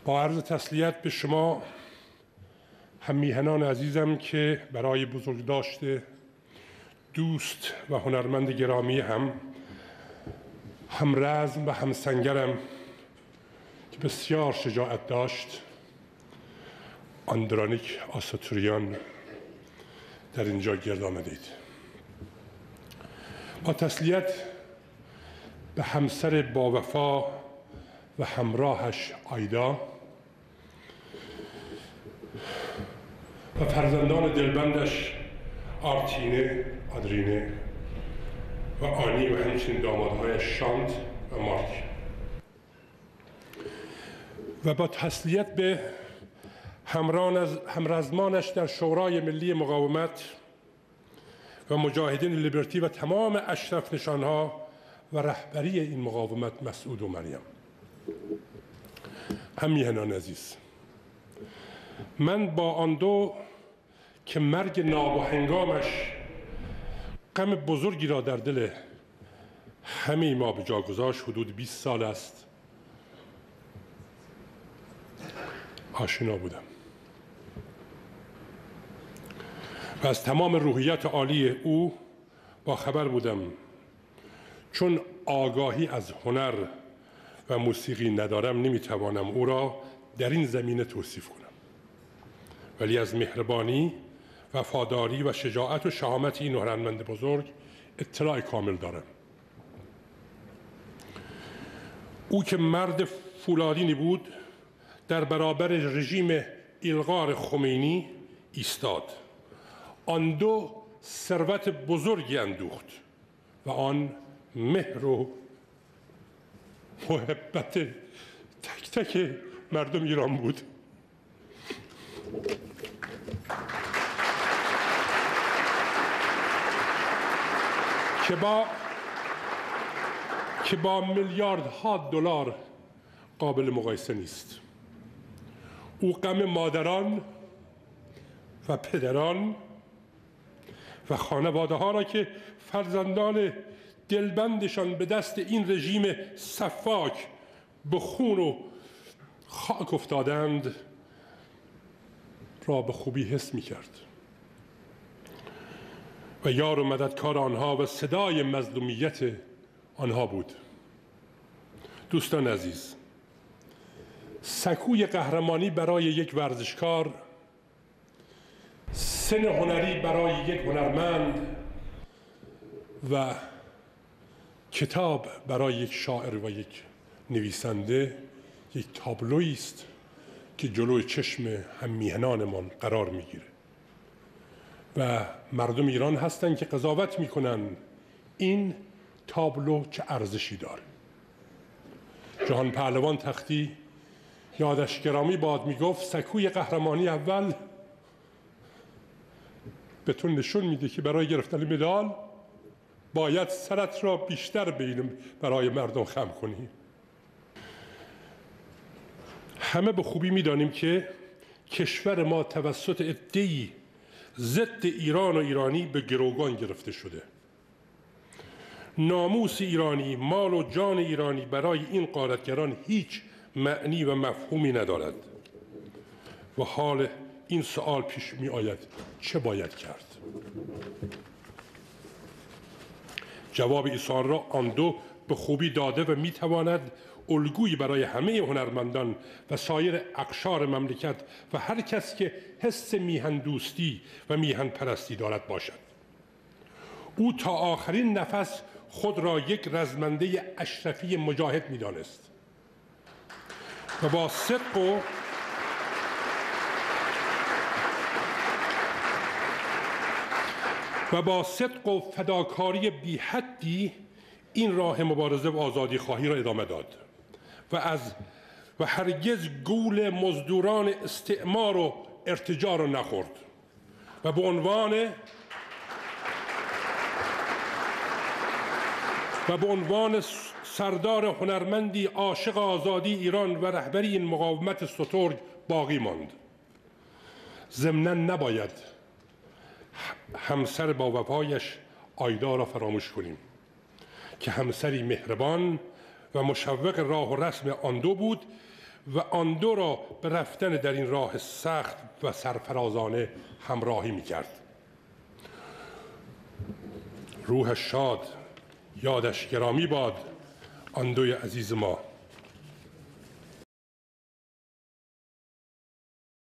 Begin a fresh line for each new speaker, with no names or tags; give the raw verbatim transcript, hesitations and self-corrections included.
با عرض تسلیت به شما هم میهنان عزیزم که برای بزرگداشت دوست و هنرمند گرامی هم هم رزم و هم سنگرم که بسیار شجاعت داشت، آندرانیک آساتوریان، در اینجا گرد آمدید. با تسلیت به همسر با وفا و همراهش آیدا و فرزندان دلبندش آرتینه، آدرینه و آنی و همچنین دامادهایش شانت و مارک، و با تسلیت به همرزمانش در شورای ملی مقاومت و مجاهدین لیبرتی و تمام اشرف نشانها و رهبری این مقاومت مسعود و مریم. هم میهنان عزیز، من با آن دو که مرگ ناگهانگامش غم بزرگی را در دل همه ما به جا گذاشت، حدود بیست سال است، آشنا بودم و از تمام روحیت عالی او با خبر بودم. چون آگاهی از هنر و موسیقی ندارم، نمیتوانم او را در این زمینه توصیف کنم، ولی از مهربانی، وفاداری و شجاعت و شهامت این هنرمند بزرگ اطلاع کامل دارم. او که مرد فولادینی بود، در برابر رژیم ایلغار خمینی ایستاد. آن دو ثروت بزرگی اندوخت و آن مهر و محبت تک تک مردم ایران بود. که با که با میلیاردها دلار قابل مقایسه نیست. او غم مادران و پدران و خانواده ها را که فرزندان دلبندشان به دست این رژیم سفاک به خون و خاک افتادند را به خوبی حس می کرد و یار و مددکار آنها و صدای مظلومیت آنها بود. دوستان عزیز، سکوی قهرمانی برای یک ورزشکار، سن هنری برای یک هنرمند و کتاب برای یک شاعر و یک نویسنده یک تابلویی است که جلوی چشم هم میهنانمان قرار میگیره و مردم ایران هستند که قضاوت میکنن این تابلو چه ارزشی داره. جهان پهلوان تختی یادش گرامی باد میگفت سکوی قهرمانی اول به تو نشون میده که برای گرفتن مدال باید سرت را بیشتر بین برای مردم خم کنی. همه به خوبی میدانیم که کشور ما توسط عده‌ای ضد ایران و ایرانی به گروگان گرفته شده. ناموس ایرانی، مال و جان ایرانی برای این غارتگران هیچ معنی و مفهومی ندارد و حال این سوال پیش می آید چه باید کرد؟ جواب ایشان را آن دو به خوبی داده و می تواند الگویی برای همه هنرمندان و سایر اقشار مملکت و هر کس که حس میهن دوستی و میهن پرستی دارد باشد. او تا آخرین نفس خود را یک رزمنده اشرفی مجاهد می دانست و با صدق و و با صدق و فداکاری بی حدی این راه مبارزه و آزادی خواهی را ادامه داد و از و هرگز گول مزدوران استعمار و ارتجاع را نخورد و به عنوان و به عنوان سردار هنرمندی عاشق آزادی ایران و رهبری این مقاومت سترگ باقی ماند. ضمناً نباید همسر با وفایش آیدا را فراموش کنیم که همسری مهربان و مشوق راه و رسم آن دو بود و آن دو را به رفتن در این راه سخت و سرفرازانه همراهی می‌کرد. روحش شاد، یادش گرامی باد آن دوی عزیز ما.